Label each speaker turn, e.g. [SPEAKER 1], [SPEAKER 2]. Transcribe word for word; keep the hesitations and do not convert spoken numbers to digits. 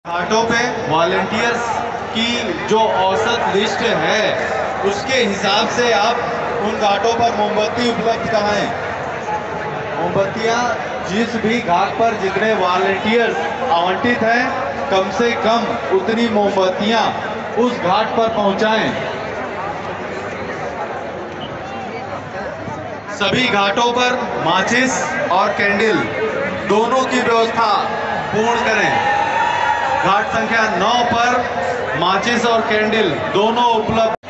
[SPEAKER 1] घाटों पे वॉलंटियर्स की जो औसत लिस्ट है उसके हिसाब से आप उन घाटों पर मोमबत्ती उपलब्ध कराएं। मोमबत्तियां जिस भी घाट पर जितने वॉलंटियर्स आवंटित हैं कम से कम उतनी मोमबत्तियां उस घाट पर पहुंचाएं। सभी घाटों पर माचिस और कैंडल दोनों की व्यवस्था पूर्ण करें। घाट संख्या नौ पर माचिस और कैंडल दोनों उपलब्ध